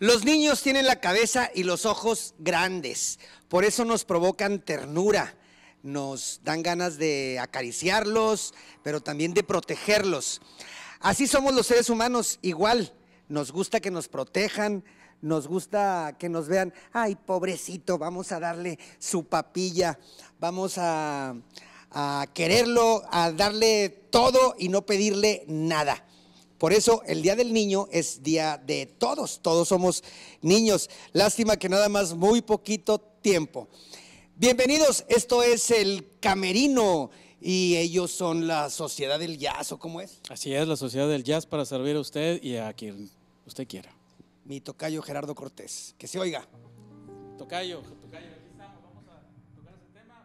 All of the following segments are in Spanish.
Los niños tienen la cabeza y los ojos grandes, por eso nos provocan ternura, nos dan ganas de acariciarlos, pero también de protegerlos. Así somos los seres humanos, igual, nos gusta que nos protejan, nos gusta que nos vean, ay, pobrecito, vamos a darle su papilla, vamos a quererlo, a darle todo y no pedirle nada. Por eso el Día del Niño es día de todos, todos somos niños. Lástima que nada más muy poquito tiempo. Bienvenidos, esto es El Camerino y ellos son la Sociedad del Jazz, ¿o cómo es? Así es, la Sociedad del Jazz para servir a usted y a quien usted quiera. Mi tocayo Gerardo Cortés, que se oiga. Tocayo, aquí estamos, vamos a tocar ese tema.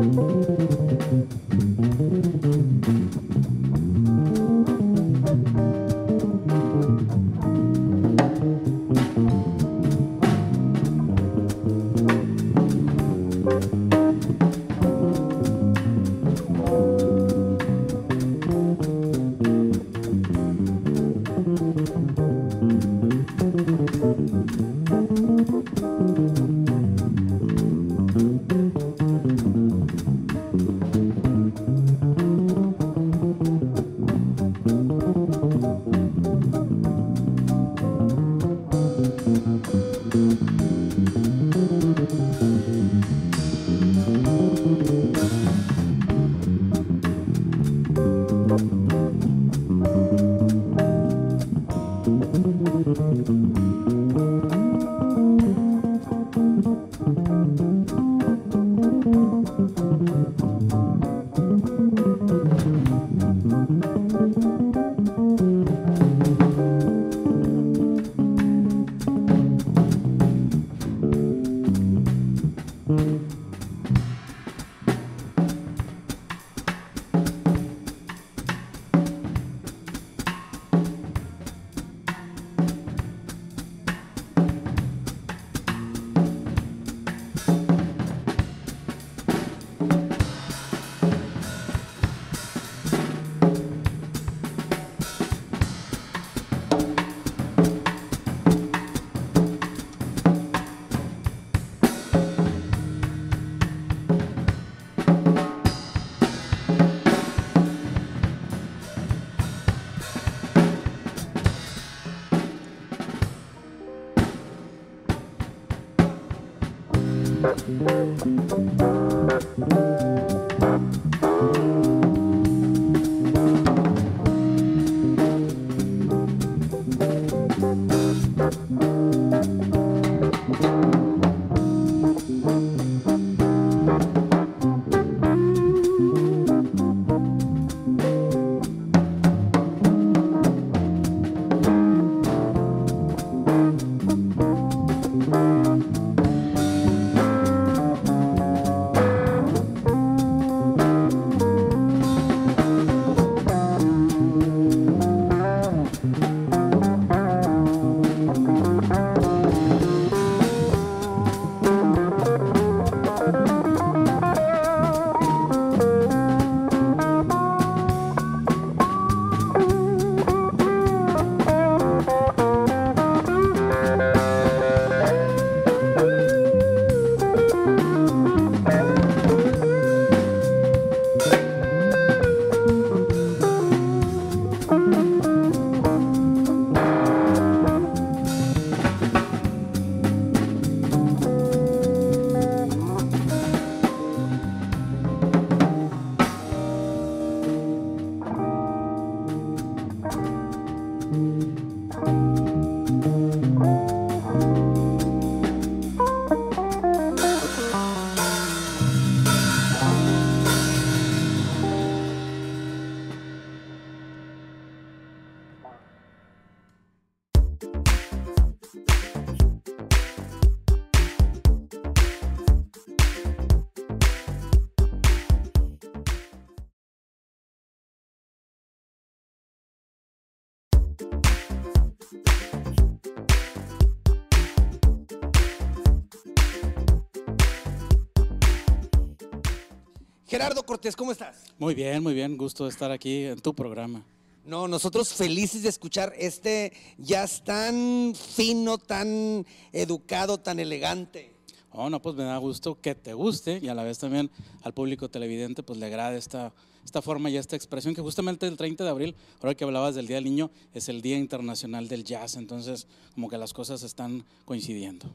Gerardo Cortés, ¿cómo estás? Muy bien, gusto de estar aquí en tu programa. No, nosotros felices de escuchar este jazz tan fino, tan educado, tan elegante. Oh, no, pues me da gusto que te guste y a la vez también al público televidente pues le agrade esta forma y esta expresión que justamente el 30 de abril, ahora que hablabas del Día del Niño, es el Día Internacional del Jazz, entonces como que las cosas están coincidiendo.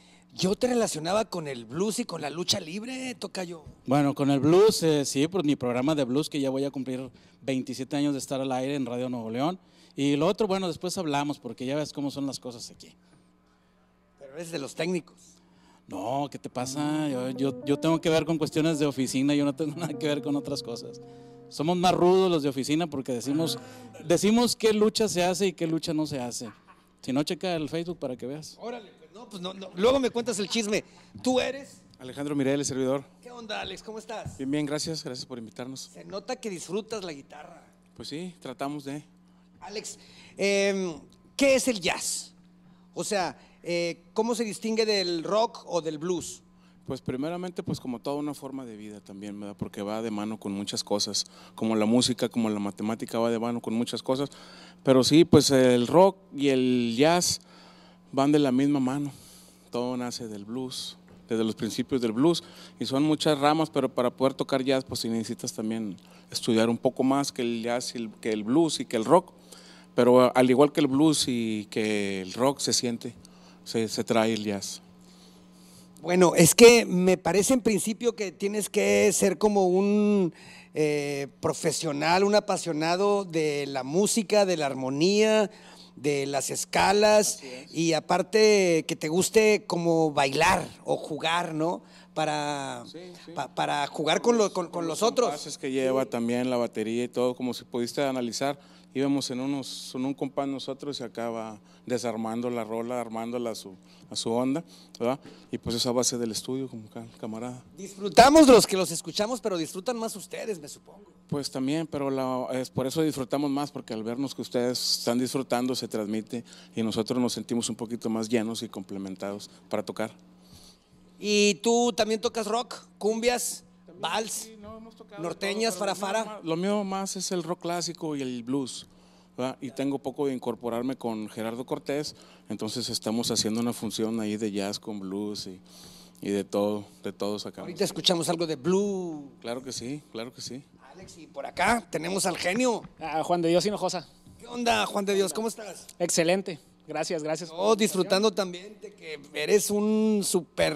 Yo te relacionaba con el blues y con la lucha libre, tocayo. Bueno, con el blues, sí, por mi programa de blues que ya voy a cumplir 27 años de estar al aire en Radio Nuevo León. Y lo otro, bueno, después hablamos porque ya ves cómo son las cosas aquí. Pero eres de los técnicos. No, ¿qué te pasa? Yo tengo que ver con cuestiones de oficina, yo no tengo nada que ver con otras cosas. Somos más rudos los de oficina porque decimos qué lucha se hace y qué lucha no se hace. Si no, checa el Facebook para que veas. Órale, pues no. Luego me cuentas el chisme. ¿Tú eres? Alejandro Mirel, el servidor. ¿Qué onda, Alex? ¿Cómo estás? Bien, bien, gracias por invitarnos. Se nota que disfrutas la guitarra. Pues sí, tratamos de. Alex, ¿qué es el jazz? O sea, ¿cómo se distingue del rock o del blues? Pues primeramente, pues como toda una forma de vida también, ¿verdad? Porque va de mano con muchas cosas, como la música, como la matemática va de mano con muchas cosas. Pero sí, pues el rock y el jazz van de la misma mano. Todo nace del blues, desde los principios del blues, y son muchas ramas, pero para poder tocar jazz, pues sí necesitas también estudiar un poco más que el jazz, que el blues y que el rock. Pero al igual que el blues y que el rock se siente, se trae el jazz. Bueno, es que me parece en principio que tienes que ser como un profesional, un apasionado de la música, de la armonía, de las escalas y aparte que te guste como bailar o jugar, ¿no? Para jugar con los otros. Los pases que lleva también la batería y todo, como si pudiste analizar, íbamos en un compás nosotros y acaba desarmando la rola, armándola a su onda, ¿verdad? Y pues esa base del estudio como camarada. Disfrutamos los que los escuchamos, pero disfrutan más ustedes, me supongo. Pues también, pero es por eso disfrutamos más, porque al vernos que ustedes están disfrutando se transmite y nosotros nos sentimos un poquito más llenos y complementados para tocar. ¿Y tú también tocas rock, cumbias, vals, sí, no, hemos tocado norteñas, todo, farafara? Lo mío más es el rock clásico y el blues, ¿verdad? Y tengo poco de incorporarme con Gerardo Cortés, entonces estamos haciendo una función ahí de jazz con blues y de todo, de todos acá. Ahorita escuchamos algo de blue. Claro que sí, claro que sí. Alex, y por acá tenemos al genio. Juan de Dios Hinojosa. ¿Qué onda, Juan de Dios? ¿Cómo estás? Excelente. Gracias. Oh, disfrutando también de que eres un súper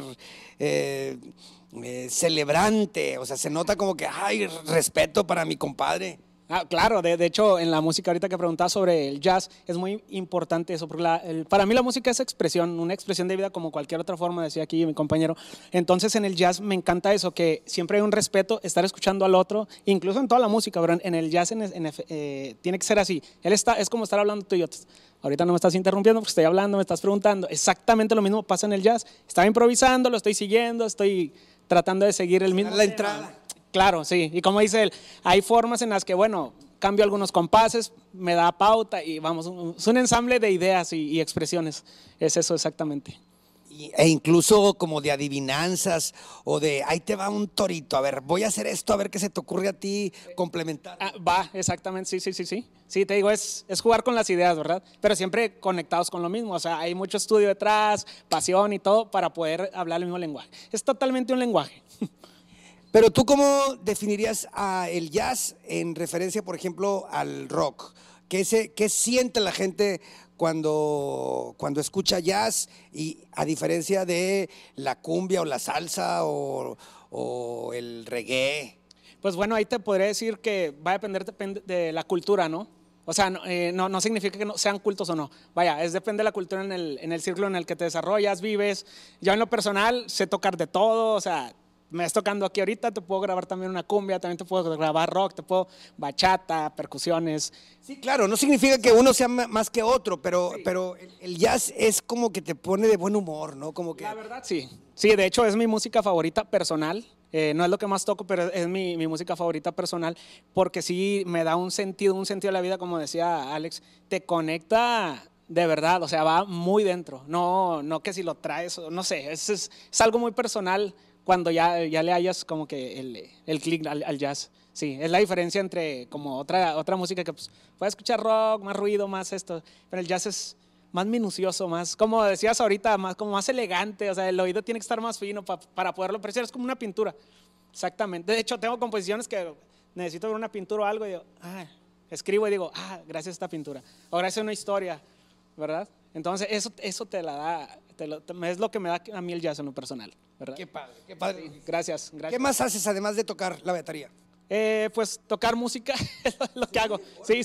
celebrante. O sea, se nota como que hay respeto para mi compadre. Claro, de hecho, en la música ahorita que preguntabas sobre el jazz, es muy importante eso, porque para mí la música es expresión, una expresión de vida como cualquier otra forma, decía aquí mi compañero. Entonces en el jazz me encanta eso, que siempre hay un respeto, estar escuchando al otro, incluso en toda la música, pero en el jazz tiene que ser así. Es como estar hablando tú y yo. Ahorita no me estás interrumpiendo porque estoy hablando, me estás preguntando. Exactamente lo mismo pasa en el jazz. Estaba improvisando, lo estoy siguiendo, estoy tratando de seguir el mismo. La entrada. Claro, sí. Y como dice él, hay formas en las que, bueno, cambio algunos compases, me da pauta y vamos, es un ensamble de ideas y expresiones. Es eso exactamente. E incluso como de adivinanzas o de ahí te va un torito, a ver, voy a hacer esto, a ver qué se te ocurre a ti complementar. Va, exactamente, sí. Sí, te digo, es jugar con las ideas, ¿verdad? Pero siempre conectados con lo mismo, o sea, hay mucho estudio detrás, pasión y todo para poder hablar el mismo lenguaje. Es totalmente un lenguaje. Pero tú, ¿cómo definirías el jazz en referencia, por ejemplo, al rock? ¿Qué siente la gente cuando escucha jazz y a diferencia de la cumbia o la salsa o el reggae? Pues bueno, ahí te podría decir que va a depender de la cultura, ¿no? O sea, no significa que no sean cultos o no. Vaya, depende de la cultura en el círculo en el que te desarrollas, vives. Yo en lo personal sé tocar de todo, o sea, me estás tocando aquí ahorita, te puedo grabar también una cumbia, también te puedo grabar rock, te puedo bachata, percusiones. Sí, claro, no significa que uno sea más que otro, pero el jazz es como que te pone de buen humor, ¿no? Como que... La verdad, sí. Sí, de hecho es mi música favorita personal. No es lo que más toco, pero es mi música favorita personal porque sí me da un sentido a la vida, como decía Alex, te conecta de verdad, o sea, va muy dentro. No que si lo traes, no sé, es algo muy personal. Cuando ya le hayas como que el click al jazz. Sí, es la diferencia entre como otra música que pues, puedes escuchar rock, más ruido, más esto, pero el jazz es más minucioso, más, como decías ahorita, más elegante, o sea, el oído tiene que estar más fino para poderlo apreciar, es como una pintura, exactamente. De hecho, tengo composiciones que necesito ver una pintura o algo y digo, escribo y digo, gracias a esta pintura, o gracias a una historia, ¿verdad? Entonces, eso te la da, es lo que me da a mí el jazz en lo personal, ¿verdad? Qué padre, qué padre. Sí, gracias. ¿Qué más haces además de tocar la batería? Pues tocar música es lo que hago. Sí.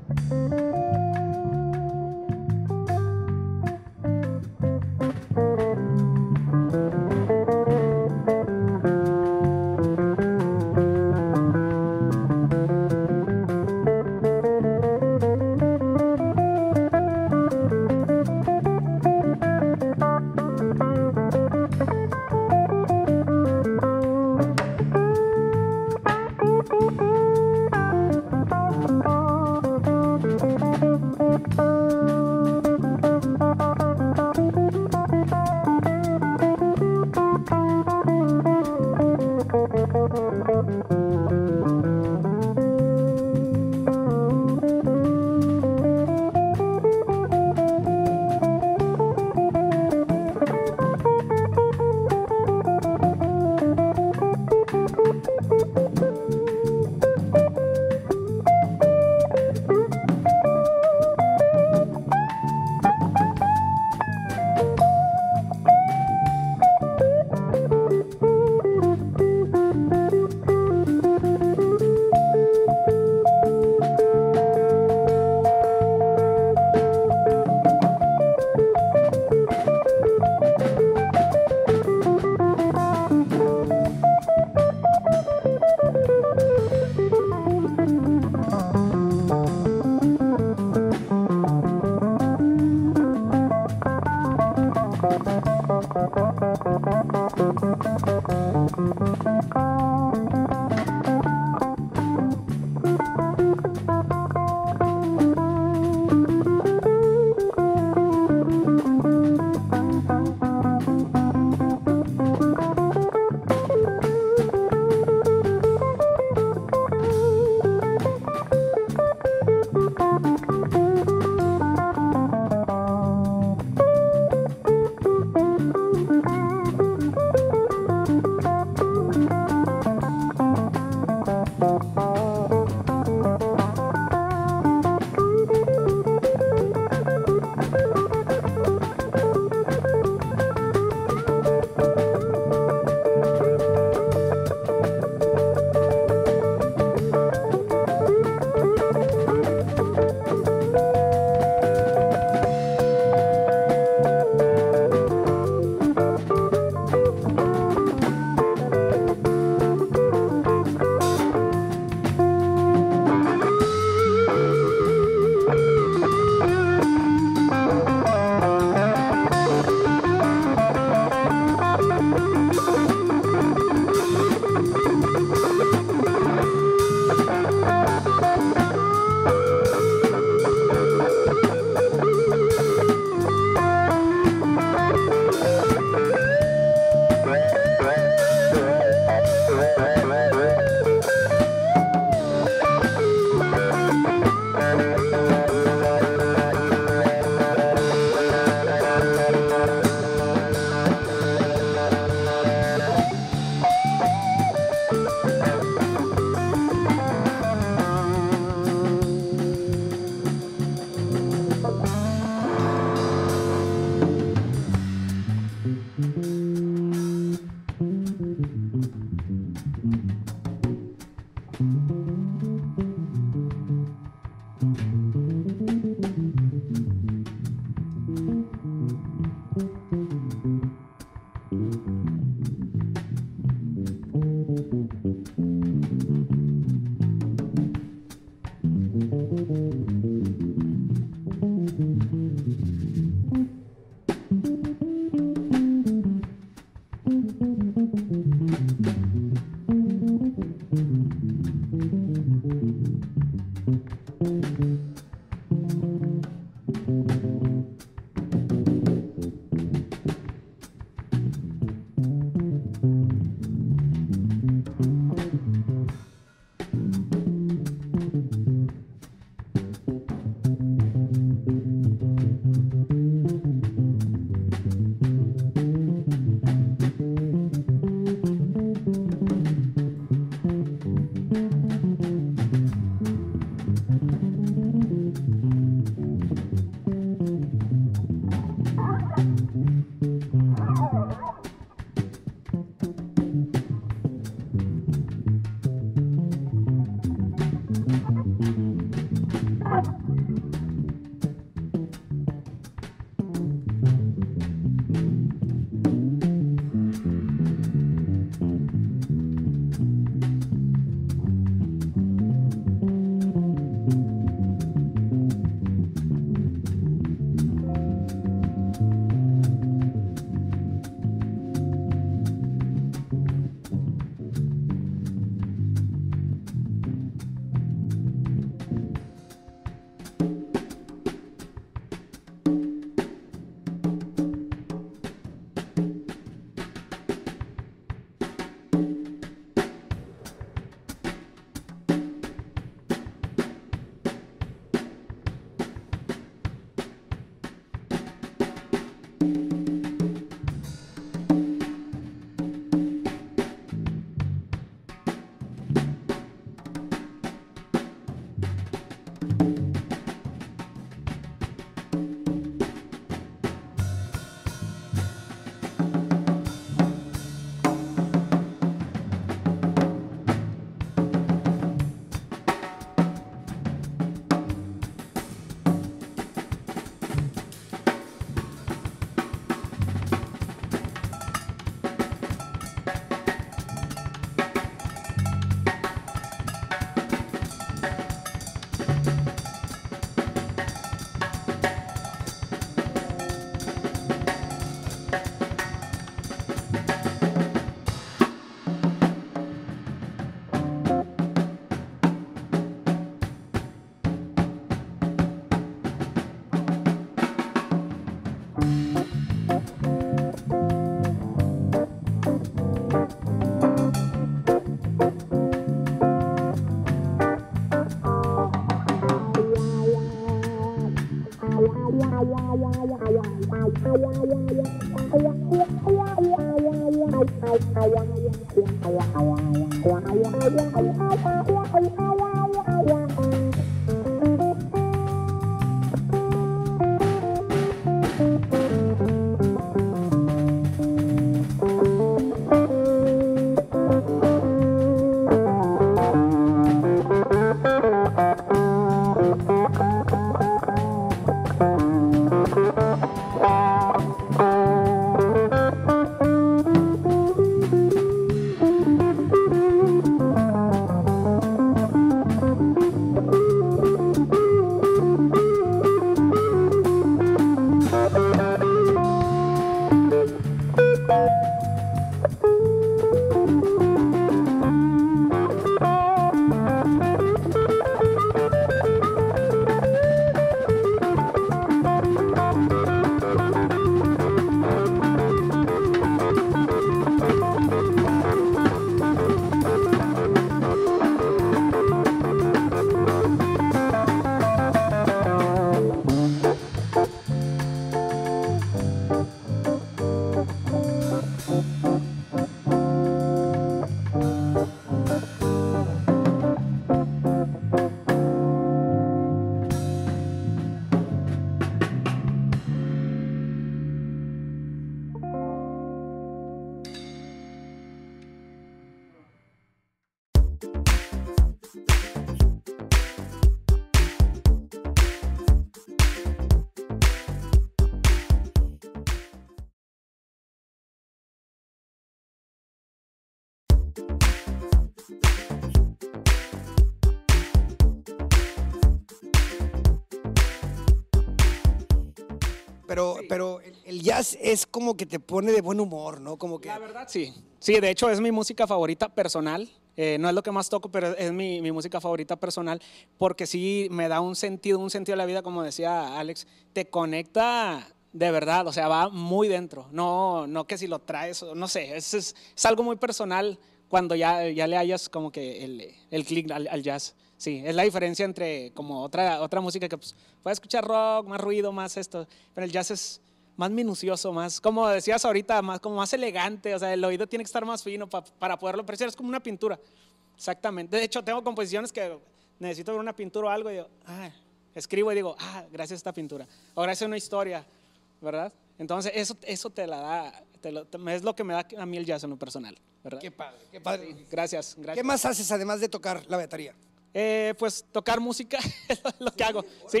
pero el jazz es como que te pone de buen humor, ¿no? Como que... La verdad, sí. Sí, de hecho es mi música favorita personal. No es lo que más toco, pero es mi música favorita personal porque sí me da un sentido a la vida, como decía Alex, te conecta de verdad, o sea, va muy dentro. No que si lo traes, no sé, es algo muy personal cuando ya le hayas como que el click al jazz. Sí, es la diferencia entre como otra música que pues, puedes escuchar rock, más ruido, más esto, pero el jazz es más minucioso, más, como decías ahorita, como más elegante, o sea, el oído tiene que estar más fino para poderlo apreciar, es como una pintura, exactamente. De hecho, tengo composiciones que necesito ver una pintura o algo y digo, escribo y digo, gracias a esta pintura, o gracias a una historia, ¿verdad? Entonces, eso te la da, es lo que me da a mí el jazz en lo personal, ¿verdad? Qué padre, qué padre. Sí, gracias. ¿Qué más haces además de tocar la batería? Pues tocar música es lo que hago. Sí.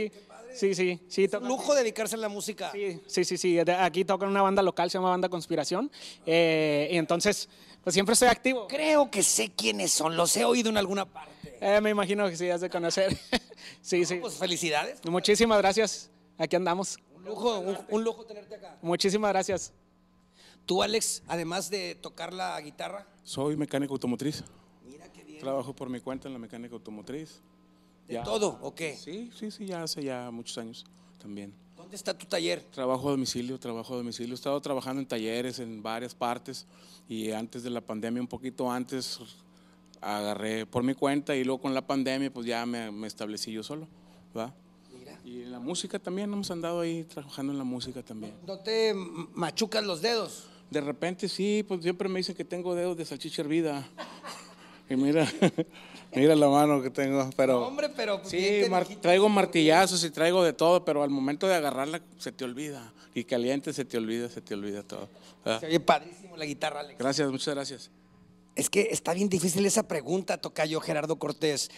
Es un lujo dedicarse a la música. Sí. Aquí toco en una banda local, se llama Banda Conspiración. Y entonces, pues siempre estoy activo. Creo que sé quiénes son, los he oído en alguna parte. Me imagino que sí, has de conocer. Sí. Pues felicidades. Muchísimas gracias. Aquí andamos. Un lujo tenerte acá. Muchísimas gracias. Tú, Alex, además de tocar la guitarra. Soy mecánico automotriz. Mira qué bien. Trabajo por mi cuenta en la mecánica automotriz. ¿De todo o qué? Sí, ya hace ya muchos años también. ¿Dónde está tu taller? Trabajo a domicilio. He estado trabajando en talleres en varias partes y antes de la pandemia, un poquito antes, agarré por mi cuenta y luego con la pandemia pues ya me establecí yo solo, ¿va? Mira. Y en la música también, hemos andado ahí trabajando en la música también. ¿No te machucas los dedos? De repente sí, pues siempre me dicen que tengo dedos de salchicha hervida. Y mira la mano que tengo, pero... No, hombre, pero... Sí, traigo martillazos y traigo de todo, pero al momento de agarrarla se te olvida. Y caliente se te olvida todo. Se oye padrísimo la guitarra, Alex. Gracias, muchas gracias. Es que está bien difícil esa pregunta, tocayo Gerardo Cortés.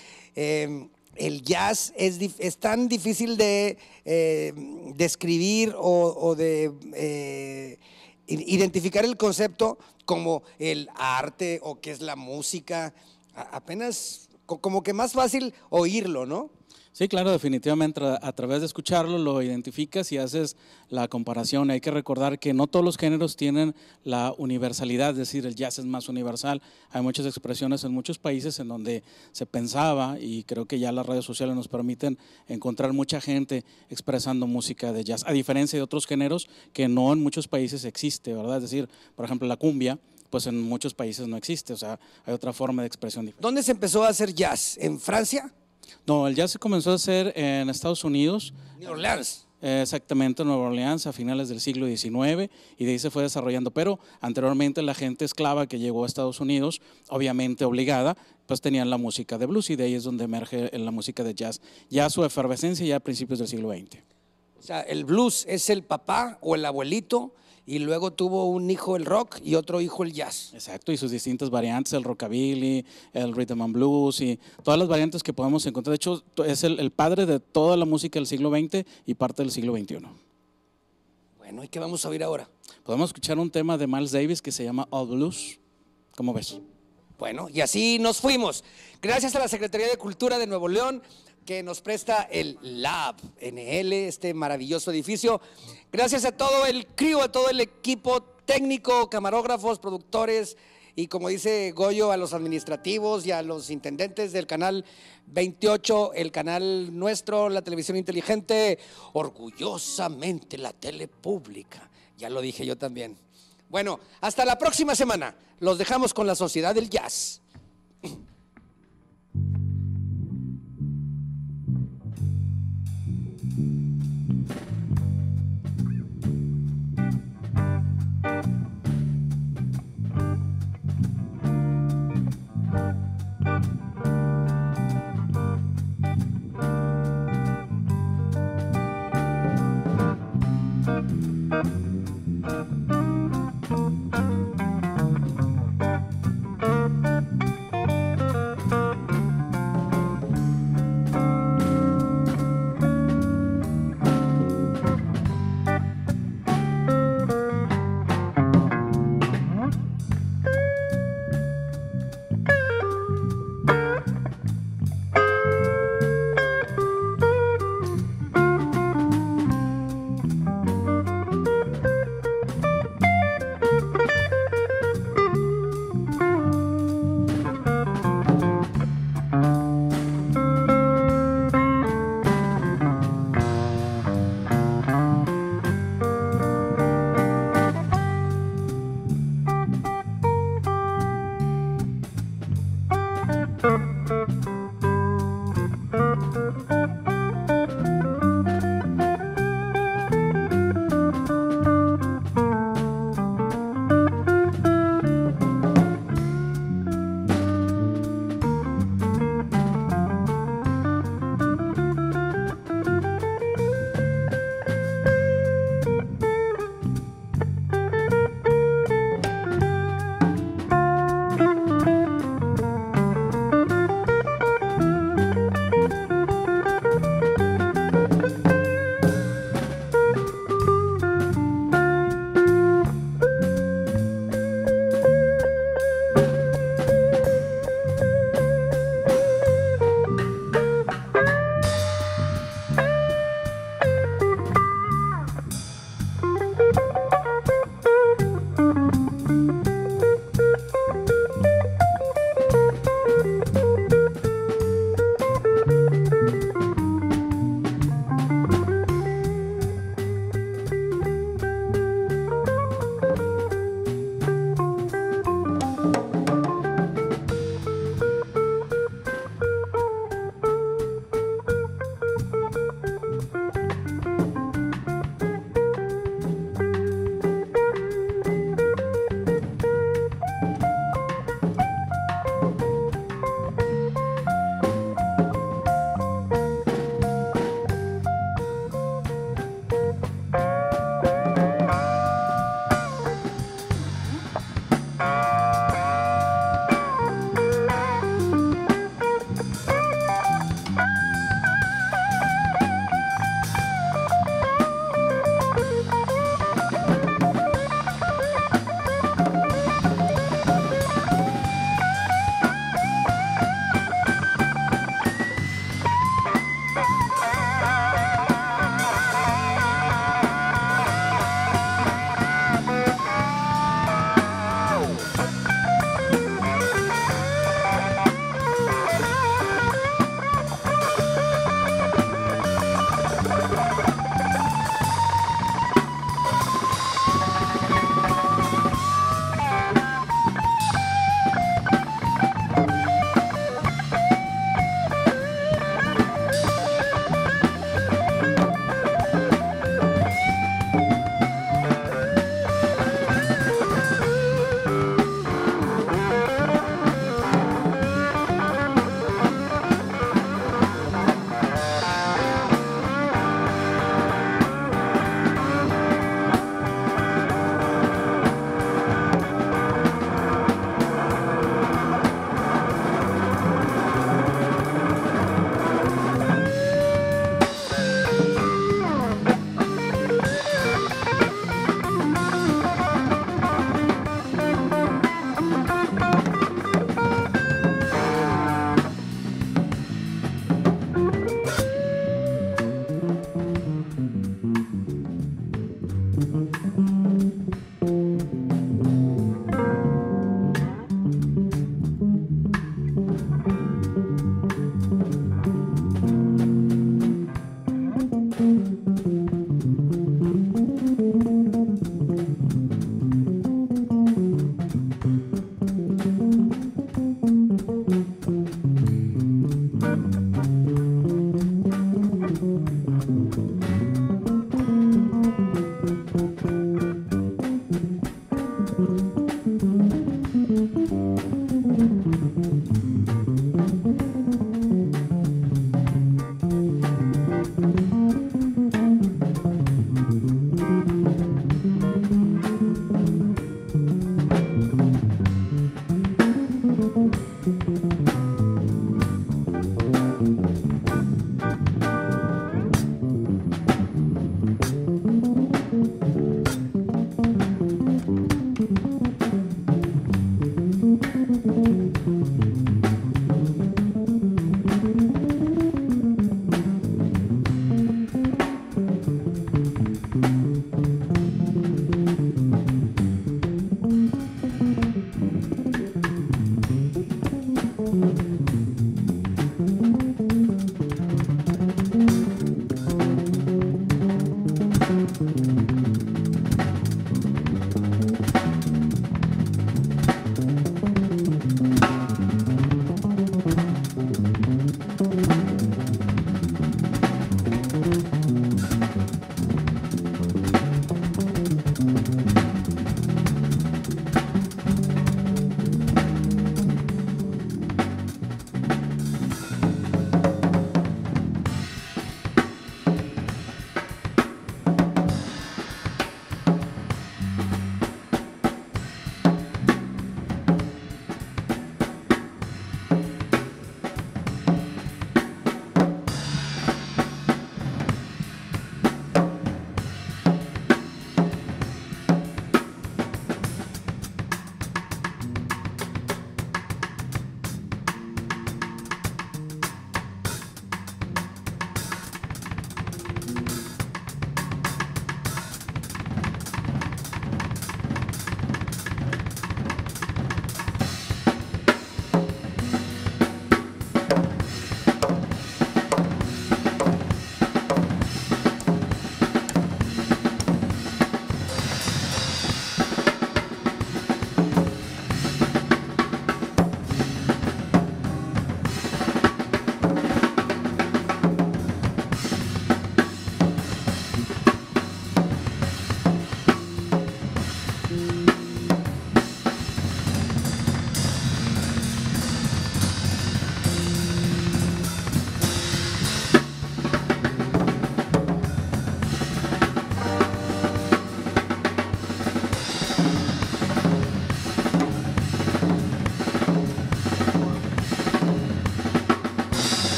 El jazz es tan difícil de describir o de identificar el concepto como el arte o qué es la música. Apenas como que más fácil oírlo, ¿no? Sí, claro, definitivamente a través de escucharlo lo identificas y haces la comparación. Hay que recordar que no todos los géneros tienen la universalidad, es decir, el jazz es más universal. Hay muchas expresiones en muchos países en donde se pensaba, y creo que ya las redes sociales nos permiten encontrar mucha gente expresando música de jazz, a diferencia de otros géneros que no en muchos países existe, ¿verdad? Es decir, por ejemplo, la cumbia, pues en muchos países no existe, o sea, hay otra forma de expresión diferente. ¿Dónde se empezó a hacer jazz? ¿En Francia? No, el jazz se comenzó a hacer en Estados Unidos. New Orleans. Exactamente, en Nueva Orleans a finales del siglo XIX, y de ahí se fue desarrollando. Pero anteriormente la gente esclava que llegó a Estados Unidos, obviamente obligada, pues tenían la música de blues, y de ahí es donde emerge la música de jazz. Ya su efervescencia ya a principios del siglo XX. O sea, el blues es el papá o el abuelito, y luego tuvo un hijo el rock y otro hijo el jazz. Exacto, y sus distintas variantes, el rockabilly, el rhythm and blues y todas las variantes que podemos encontrar. De hecho, es el padre de toda la música del siglo XX y parte del siglo XXI. Bueno, ¿y qué vamos a oír ahora? Podemos escuchar un tema de Miles Davis que se llama All Blues. ¿Cómo ves? Bueno, y así nos fuimos. Gracias a la Secretaría de Cultura de Nuevo León, que nos presta el Lab NL, este maravilloso edificio. Gracias a todo el crew, a todo el equipo técnico, camarógrafos, productores, y como dice Goyo, a los administrativos y a los intendentes del canal 28, el canal nuestro, la televisión inteligente, orgullosamente la tele pública. Ya lo dije yo también. Bueno, hasta la próxima semana. Los dejamos con la Sociedad del Jazz.